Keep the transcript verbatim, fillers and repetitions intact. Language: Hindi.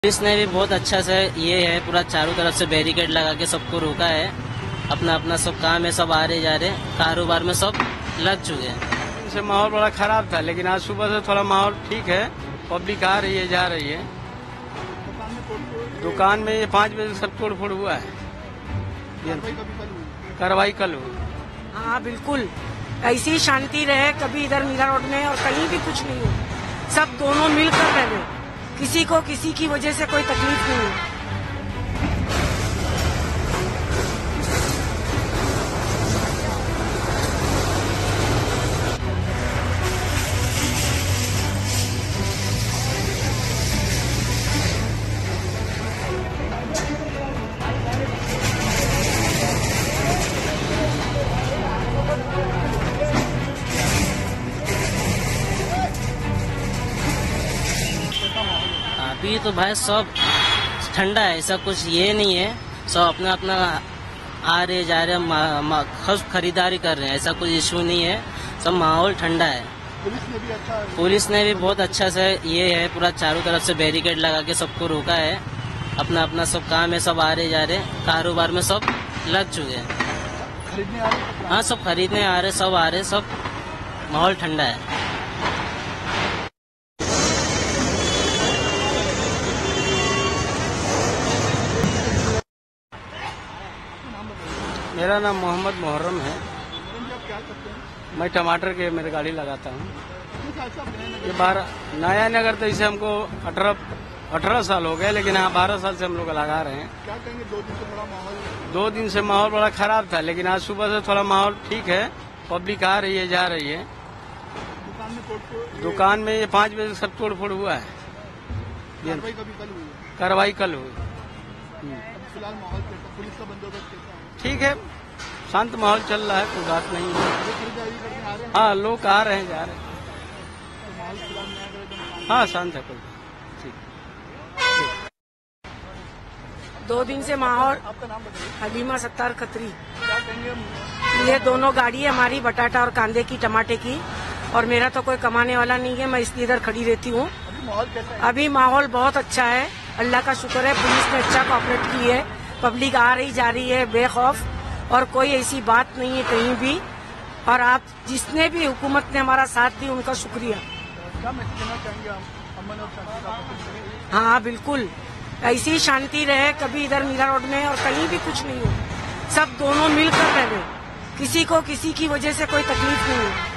पुलिस ने भी बहुत अच्छा से ये है पूरा चारों तरफ से बैरिकेड लगा के सबको रोका है। अपना अपना सब काम है, सब आ रहे जा रहे, कारोबार में सब लग चुके हैं। इनसे माहौल बड़ा खराब था, लेकिन आज सुबह से थोड़ा माहौल ठीक है। पब्लिक आ रही है, जा रही है। दुकान में ये पाँच बजे सब तोड़ फोड़ हुआ है। कार्रवाई कल हुई। हाँ बिल्कुल, ऐसी शांति रहे, कभी इधर मीरा रोड में और कहीं भी कुछ नहीं हो। सब दोनों मिलकर रहे, किसी को किसी की वजह से कोई तकलीफ नहीं है। अभी तो भाई सब ठंडा है, ऐसा कुछ ये नहीं है। सब अपना अपना आ रहे जा रहे, खूब खरीदारी कर रहे हैं, ऐसा कुछ इशू नहीं है। सब माहौल ठंडा है। पुलिस ने भी अच्छा पुलिस ने भी बहुत अच्छा से ये है पूरा चारों तरफ से बैरिकेड लगा के सबको रोका है। अपना अपना सब काम है, सब आ रहे जा रहे, कारोबार में सब लग चुके हैं। खरीदने आ रहे। हाँ, सब खरीदने आ रहे, सब आ रहे, सब माहौल ठंडा है। मेरा नाम मोहम्मद मुहर्रम है। आप क्या करते हैं? मैं टमाटर के मेरी गाड़ी लगाता हूँ। किस हिसाब से आप नए नए- ये बारह नया नगर तो इसे हमको अठारह अठारह साल हो गए, लेकिन हाँ बारह साल से हम लोग लगा रहे हैं। क्या कहेंगे? दो दिन से थोड़ा माहौल दो दिन से माहौल बड़ा खराब था, लेकिन आज सुबह से थोड़ा माहौल ठीक है। पब्लिक आ रही है, जा रही है। दुकान में तोड़ फोड़ दुकान में ये पाँच बजे सब तोड़ फोड़ हुआ है। कार्रवाई कभी कल हुई है। कार्रवाई कल हुई। अब फिलहाल माहौल कैसा? पुलिस का बंदोबस्त कैसा है? ठीक है, शांत माहौल चल रहा है, कोई बात नहीं है। ये खरीदारी करने आ रहे हैं हाँ, लोग आ रहे हैं, जा रहे हैं। तो माहौल फिलहाल नया नगर एकदम शांत हाँ, शांत है, कोई ठीक। दो दिन से माहौल। है। आपका नाम बताइए। हलीमा सत्तार खत्री। क्या कहेंगे? ये दोनों गाड़ी है हमारी, बटाटा और कांदे की, टमाटे की। और मेरा तो कोई कमाने वाला नहीं है, मैं इसलिए इधर खड़ी रहती हूँ। अभी माहौल कैसा है? अभी माहौल बहुत अच्छा है, अल्लाह का शुक्र है। पुलिस ने अच्छा कोऑपरेट की है, पब्लिक आ रही जा रही है बेखौफ, और कोई ऐसी बात नहीं है कहीं भी। और आप जिसने भी हुकूमत ने हमारा साथ दिया, उनका शुक्रिया। क्या मैसेज देना चाहेंगे हम अमन और शांति का प्रतीक? हाँ बिल्कुल, ऐसी शांति रहे, कभी इधर मीरा रोड में और कहीं भी कुछ नहीं हो। सब दोनों मिलकर रहे, किसी को किसी की वजह से कोई तकलीफ नहीं है।